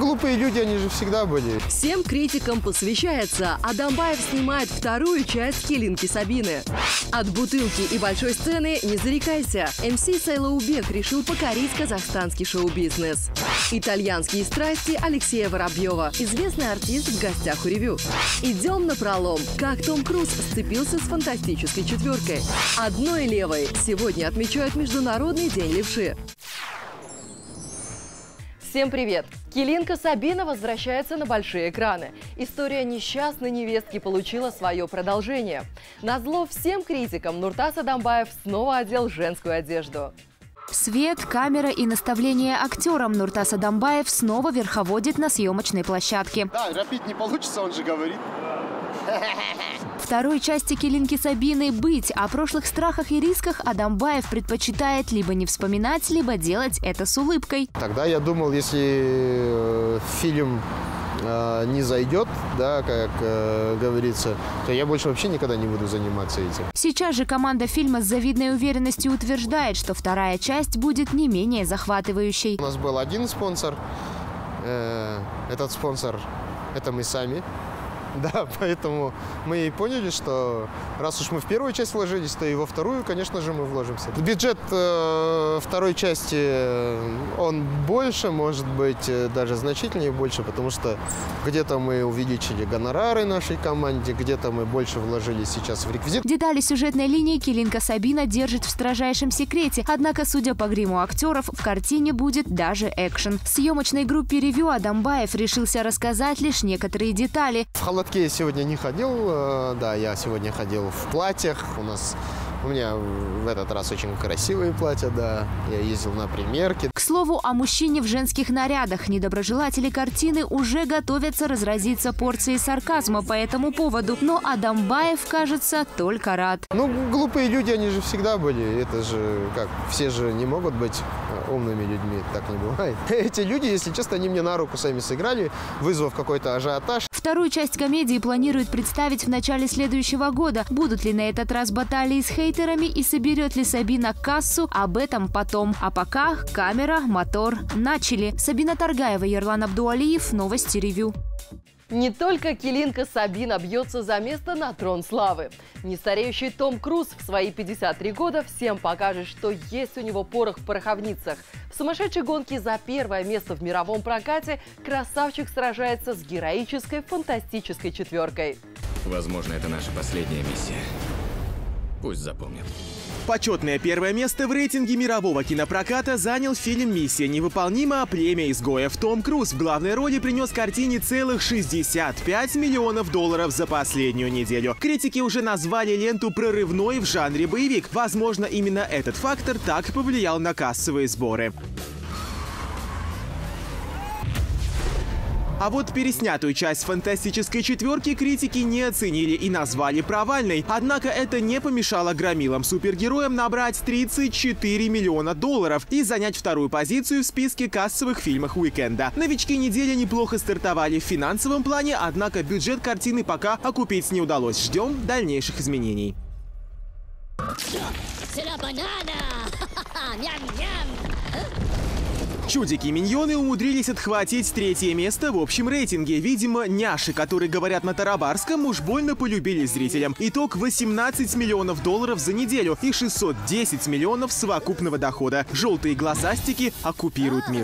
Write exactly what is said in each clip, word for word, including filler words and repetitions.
глупые люди, они же всегда были. Всем критикам посвящается. Адамбаев снимает вторую часть «Келинки Сабины». От бутылки и большой сцены не зарекайся. эм си Сайлаубек решил покорить казахстанский шоу-бизнес. Итальянские страсти Алексея Воробьева. Известный артист в гостях у «Ревью». Идем на пролом. Как Том Круз сцепился с фантастической четверкой. Одной левой. Сегодня отмечают Международный день левши. Всем привет! Келинка Сабина возвращается на большие экраны. История несчастной невестки получила свое продолжение. Назло всем критикам Нуртас Адамбаев снова одел женскую одежду. Свет, камера и наставление актерам Нуртас Адамбаев снова верховодит на съемочной площадке. Да, rapid не получится, он же говорит. Второй части «Келинки Сабины» быть о прошлых страхах и рисках Адамбаев предпочитает либо не вспоминать, либо делать это с улыбкой. Тогда я думал, если фильм э, не зайдет, да, как э, говорится, то я больше вообще никогда не буду заниматься этим. Сейчас же команда фильма с завидной уверенностью утверждает, что вторая часть будет не менее захватывающей. У нас был один спонсор. Э, этот спонсор – это мы сами. Да, поэтому мы и поняли, что раз уж мы в первую часть вложились, то и во вторую, конечно же, мы вложимся. Бюджет э, второй части, э, он больше, может быть, э, даже значительнее больше, потому что где-то мы увеличили гонорары нашей команде, где-то мы больше вложились сейчас в реквизит. Детали сюжетной линии Келинка Сабина держит в строжайшем секрете, однако, судя по гриму актеров, в картине будет даже экшен. Съемочной группе «Ревью» Адамбаев решился рассказать лишь некоторые детали. В холодке я сегодня не ходил, да, я сегодня ходил в платьях. У нас, у меня в этот раз очень красивые платья, да, я ездил на примерки. К слову, о мужчине в женских нарядах. Недоброжелатели картины уже готовятся разразиться порцией сарказма по этому поводу, но Адамбаев, кажется, только рад. Ну, глупые люди, они же всегда были, это же, как, все же не могут быть умными людьми, так не бывает. Эти люди, если честно, они мне на руку сами сыграли, вызвав какой-то ажиотаж. Вторую часть комедии планируют представить в начале следующего года. Будут ли на этот раз баталии с хейтерами и соберет ли Сабина кассу, об этом потом. А пока камера, мотор, начали. Сабина Таргаева, Ерлан Абдуалиев, новости «Ревью». Не только Келинка Сабина бьется за место на трон славы. Нестареющий Том Круз в свои пятьдесят три года всем покажет, что есть у него порох в пороховницах. В сумасшедшей гонке за первое место в мировом прокате красавчик сражается с героической фантастической четверкой. Возможно, это наша последняя миссия. Пусть запомнят. Почетное первое место в рейтинге мирового кинопроката занял фильм «Миссия невыполнима. Племя изгоев». Том Круз в главной роли принес картине целых шестьдесят пять миллионов долларов за последнюю неделю. Критики уже назвали ленту прорывной в жанре боевик. Возможно, именно этот фактор так повлиял на кассовые сборы. А вот переснятую часть «Фантастической четверки» критики не оценили и назвали провальной. Однако это не помешало громилам-супергероям набрать тридцать четыре миллиона долларов и занять вторую позицию в списке кассовых фильмов уикенда. Новички недели неплохо стартовали в финансовом плане, однако бюджет картины пока окупить не удалось. Ждем дальнейших изменений. Чудики-миньоны умудрились отхватить третье место в общем рейтинге. Видимо, няши, которые говорят на тарабарском, уж больно полюбили зрителям. Итог восемнадцать миллионов долларов за неделю и шестьсот десять миллионов совокупного дохода. Желтые глазастики оккупируют мир.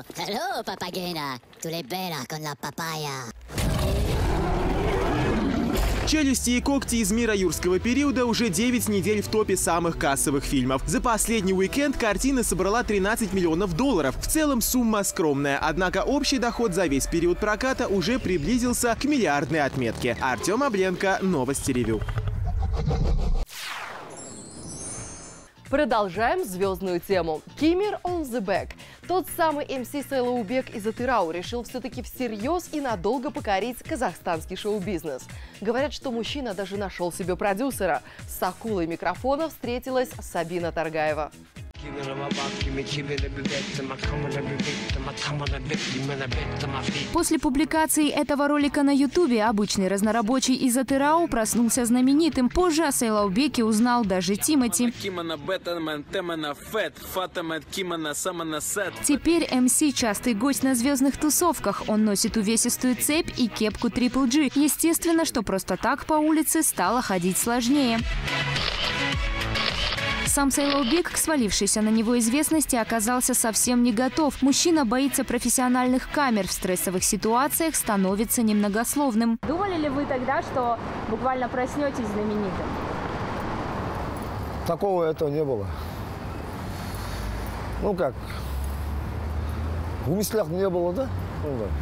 «Челюсти и когти» из мира юрского периода уже девять недель в топе самых кассовых фильмов. За последний уикенд картина собрала тринадцать миллионов долларов. В целом сумма скромная, однако общий доход за весь период проката уже приблизился к миллиардной отметке. Артем Абленко, новости «Ревью». Продолжаем звездную тему. Кимир on the back. Тот самый эм си Сайлаубек из Атырау решил все-таки всерьез и надолго покорить казахстанский шоу-бизнес. Говорят, что мужчина даже нашел себе продюсера. С акулой микрофона встретилась Сабина Таргаева. После публикации этого ролика на ютубе обычный разнорабочий из Атырау проснулся знаменитым. Позже о Сайлаубеке узнал даже Тимати. Теперь эм си частый гость на звездных тусовках. Он носит увесистую цепь и кепку Трипл Джи. Естественно, что просто так по улице стало ходить сложнее. Сам Сайлаубек к свалившейся на него известности оказался совсем не готов. Мужчина боится профессиональных камер, в стрессовых ситуациях становится немногословным. Думали ли вы тогда, что буквально проснетесь знаменитым? Такого этого не было. Ну как, в мыслях не было, да? Ну, да.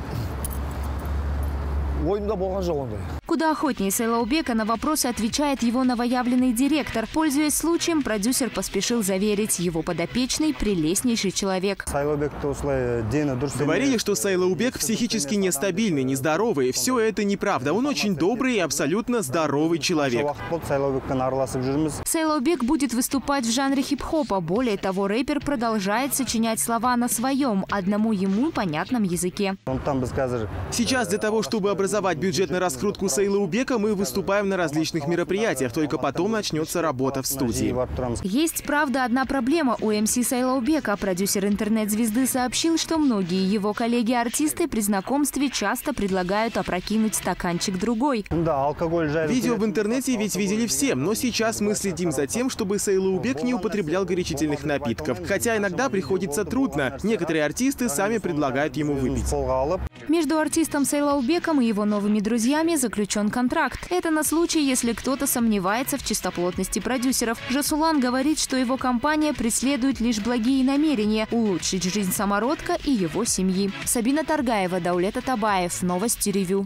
Ойымда болған жоқ ондай. Куда охотнее Сайлаубека на вопросы отвечает его новоявленный директор. Пользуясь случаем, продюсер поспешил заверить, его подопечный прелестнейший человек. Говорили, что Сайлаубек психически нестабильный, нездоровый. Все это неправда. Он очень добрый и абсолютно здоровый человек. Сайлаубек будет выступать в жанре хип-хопа. Более того, рэпер продолжает сочинять слова на своем, одному ему понятном языке. Сейчас для того, чтобы образовать бюджет на раскрутку Сайлаубека, мы выступаем на различных мероприятиях, только потом начнется работа в студии. Есть, правда, одна проблема у эм си Сайлаубека. Продюсер интернет-звезды сообщил, что многие его коллеги-артисты при знакомстве часто предлагают опрокинуть стаканчик другой. Да, алкоголь жарит. Видео в интернете ведь видели все, но сейчас мы следим за тем, чтобы Сайлаубек не употреблял горячительных напитков. Хотя иногда приходится трудно. Некоторые артисты сами предлагают ему выпить. Между артистом Сайлаубеком и его новыми друзьями заключен контракт. Это на случай, если кто-то сомневается в чистоплотности продюсеров. Жасулан говорит, что его компания преследует лишь благие намерения – улучшить жизнь самородка и его семьи. Сабина Таргаева, Даулет Атабаев. Новости Ревью.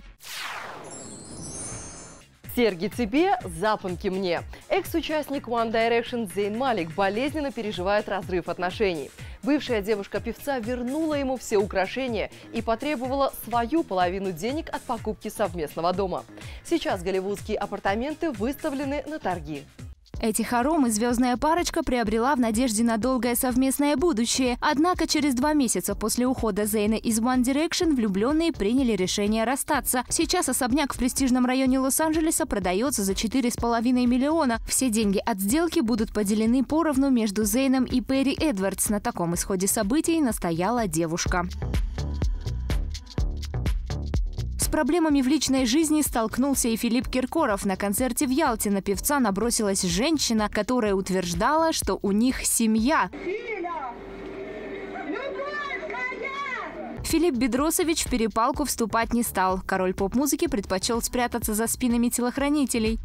Серьги тебе, запонки мне. Экс-участник One Direction Зейн Малик болезненно переживает разрыв отношений. Бывшая девушка певца вернула ему все украшения и потребовала свою половину денег от покупки совместного дома. Сейчас голливудские апартаменты выставлены на торги. Эти хоромы звездная парочка приобрела в надежде на долгое совместное будущее. Однако через два месяца после ухода Зейна из One Direction влюбленные приняли решение расстаться. Сейчас особняк в престижном районе Лос-Анджелеса продается за четыре с половиной миллиона. Все деньги от сделки будут поделены поровну между Зейном и Перри Эдвардс. На таком исходе событий настояла девушка. С проблемами в личной жизни столкнулся и Филипп Киркоров. На концерте в Ялте на певца набросилась женщина, которая утверждала, что у них семья. Филипп Бедросович в перепалку вступать не стал. Король поп-музыки предпочел спрятаться за спинами телохранителей.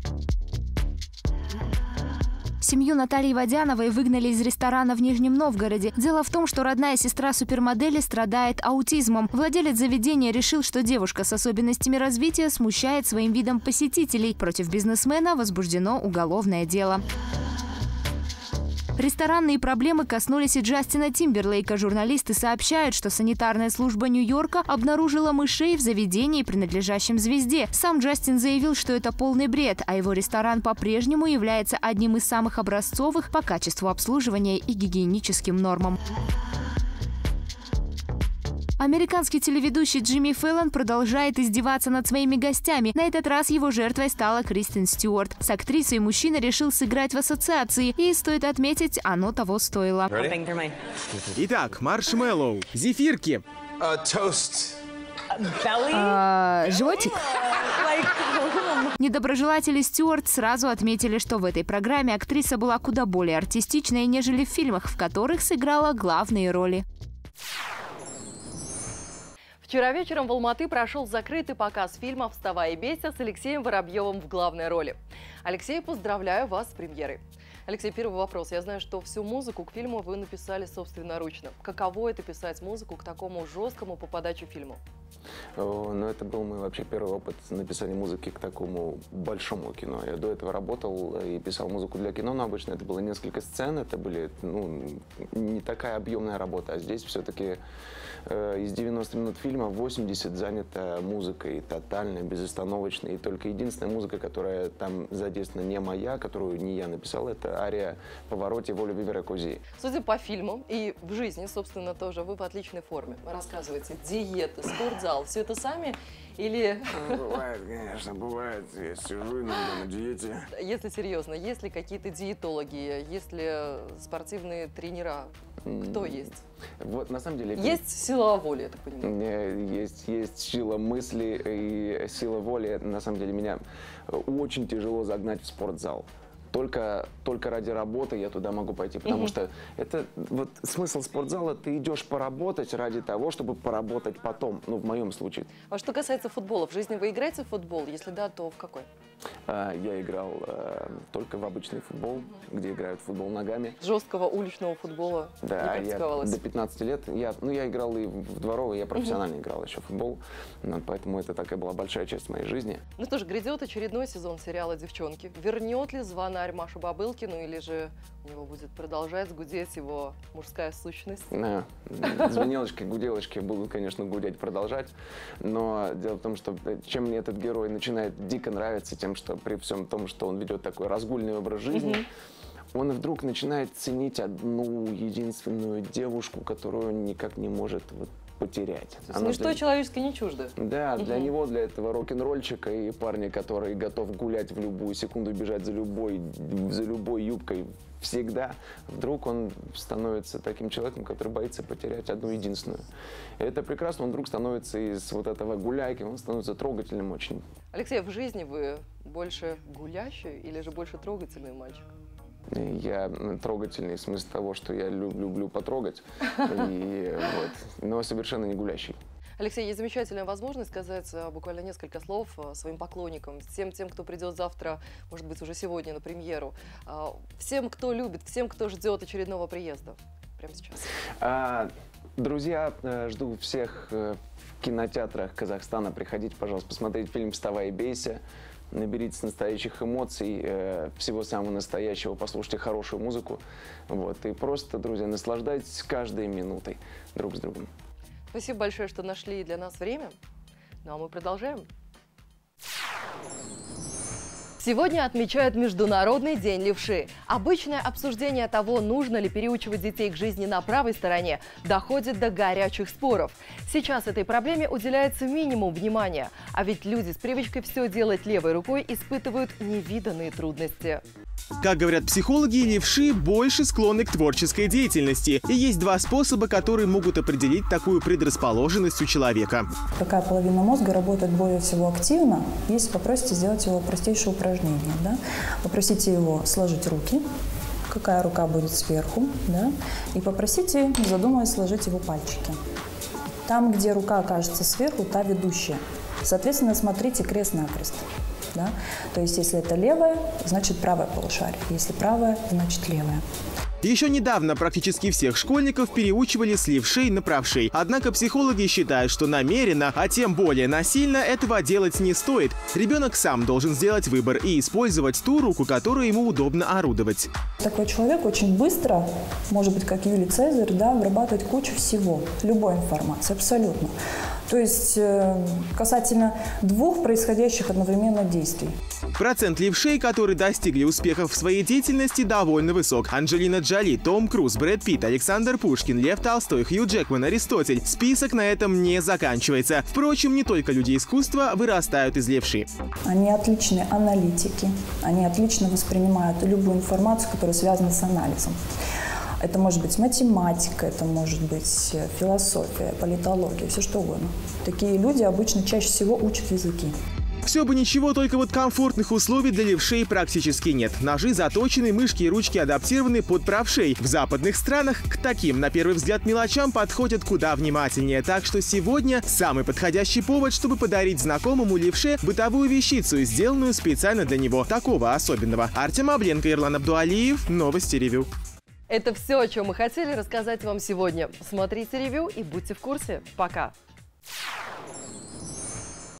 Семью Натальи Водяновой выгнали из ресторана в Нижнем Новгороде. Дело в том, что родная сестра супермодели страдает аутизмом. Владелец заведения решил, что девушка с особенностями развития смущает своим видом посетителей. Против бизнесмена возбуждено уголовное дело. Ресторанные проблемы коснулись и Джастина Тимберлейка. Журналисты сообщают, что санитарная служба Нью-Йорка обнаружила мышей в заведении, принадлежащем звезде. Сам Джастин заявил, что это полный бред, а его ресторан по-прежнему является одним из самых образцовых по качеству обслуживания и гигиеническим нормам. Американский телеведущий Джимми Фэллон продолжает издеваться над своими гостями. На этот раз его жертвой стала Кристен Стюарт. С актрисой мужчина решил сыграть в ассоциации. И, стоит отметить, оно того стоило. Итак, маршмеллоу, зефирки. А, животик? Недоброжелатели Стюарт сразу отметили, что в этой программе актриса была куда более артистичной, нежели в фильмах, в которых сыграла главные роли. Вчера вечером в Алматы прошел закрытый показ фильма «Вставай и бейся» с Алексеем Воробьевым в главной роли. Алексей, поздравляю вас с премьерой. Алексей, первый вопрос. Я знаю, что всю музыку к фильму вы написали собственноручно. Каково это писать музыку к такому жесткому по подаче фильму? Но это был мой вообще первый опыт написания музыки к такому большому кино. Я до этого работал и писал музыку для кино, но обычно это было несколько сцен, это были, ну, не такая объемная работа, а здесь все-таки э, из девяноста минут фильма восемьдесят занято музыкой тотально, безостановочной. И только единственная музыка, которая там задействована, не моя, которую не я написал, это ария «Повороте воли Вивера Кози». Судя по фильму и в жизни, собственно, тоже вы в отличной форме. Рассказывайте, диеты, спортзал, все это сами или... Бывает, конечно, бывает. Я сижу иногда на диете. Если серьезно, есть ли какие-то диетологи, есть ли спортивные тренера? Кто есть? Вот, на самом деле... Есть сила воли, я так понимаю? Есть, есть сила мысли и сила воли. На самом деле меня очень тяжело загнать в спортзал. Только, только ради работы я туда могу пойти, потому угу. что это вот смысл спортзала, ты идешь поработать ради того, чтобы поработать потом, ну, в моем случае. А что касается футбола, в жизни вы играете в футбол? Если да, то в какой? А, я играл а, только в обычный футбол, угу. где играют в футбол ногами. Жесткого уличного футбола да, не практиковалось? Я до пятнадцати лет, я, ну, я играл и в дворовый, я профессионально угу. играл еще в футбол, ну, поэтому это такая была большая часть моей жизни. Ну что ж, грядет очередной сезон сериала «Девчонки». Вернет ли звонарь Машу Бабылкину, или же у него будет продолжать гудеть его мужская сущность? Да. Звенелочки, гуделочки будут, конечно, гудеть, продолжать. Но дело в том, что чем мне этот герой начинает дико нравиться, тем, что при всем том, что он ведет такой разгульный образ жизни, угу. он вдруг начинает ценить одну единственную девушку, которую он никак не может вот потерять. Ничто для... человеческое не чуждо. Да, угу. для него, для этого рок-н-ролльчика и парня, который готов гулять в любую секунду, бежать за любой, за любой юбкой всегда, вдруг он становится таким человеком, который боится потерять одну единственную. И это прекрасно, он вдруг становится из вот этого гуляйки, он становится трогательным очень. Алексей, в жизни вы больше гулящий или же больше трогательный мальчик? Я трогательный в смысле того, что я люблю потрогать, и, вот, но совершенно не гулящий. Алексей, есть замечательная возможность сказать буквально несколько слов своим поклонникам, всем тем, кто придет завтра, может быть, уже сегодня на премьеру, всем, кто любит, всем, кто ждет очередного приезда. Прямо сейчас. А, друзья, жду всех в кинотеатрах Казахстана. Приходите, пожалуйста, посмотреть фильм «Вставай и бейся». Наберитесь настоящих эмоций, э, всего самого настоящего, послушайте хорошую музыку. Вот, и просто, друзья, наслаждайтесь каждой минутой друг с другом. Спасибо большое, что нашли для нас время. Ну а мы продолжаем. Сегодня отмечают Международный день левши. Обычное обсуждение того, нужно ли переучивать детей к жизни на правой стороне, доходит до горячих споров. Сейчас этой проблеме уделяется минимум внимания. А ведь люди с привычкой все делать левой рукой испытывают невиданные трудности. Как говорят психологи, левши больше склонны к творческой деятельности. И есть два способа, которые могут определить такую предрасположенность у человека. Какая половина мозга работает более всего активно, если попросите сделать его простейшее упражнение. Да? Попросите его сложить руки, какая рука будет сверху, да? И попросите, задумываясь, сложить его пальчики. Там, где рука окажется сверху, та ведущая. Соответственно, смотрите крест-накрест. Да? То есть, если это левое, значит правое полушарие. Если правое, значит левое. Еще недавно практически всех школьников переучивали с левшей на правшей. Однако психологи считают, что намеренно, а тем более насильно этого делать не стоит. Ребенок сам должен сделать выбор и использовать ту руку, которую ему удобно орудовать. Такой человек очень быстро, может быть, как Юлий Цезарь, да, вырабатывает кучу всего, любой информации, абсолютно. То есть э, касательно двух происходящих одновременно действий. Процент левшей, которые достигли успехов в своей деятельности, довольно высок. Анджелина Джоли, Том Круз, Брэд Питт, Александр Пушкин, Лев Толстой, Хью Джекман, Аристотель. Список на этом не заканчивается. Впрочем, не только люди искусства вырастают из левши. Они отличные аналитики, они отлично воспринимают любую информацию, которая связана с анализом. Это может быть математика, это может быть философия, политология, все что угодно. Такие люди обычно чаще всего учат языки. Все бы ничего, только вот комфортных условий для левшей практически нет. Ножи заточены, мышки и ручки адаптированы под правшей. В западных странах к таким, на первый взгляд, мелочам подходят куда внимательнее. Так что сегодня самый подходящий повод, чтобы подарить знакомому левше бытовую вещицу, сделанную специально для него, такого особенного. Артем Абленко, Ирлан Абдуалиев, Новости Ревью. Это все, о чем мы хотели рассказать вам сегодня. Смотрите ревью и будьте в курсе. Пока!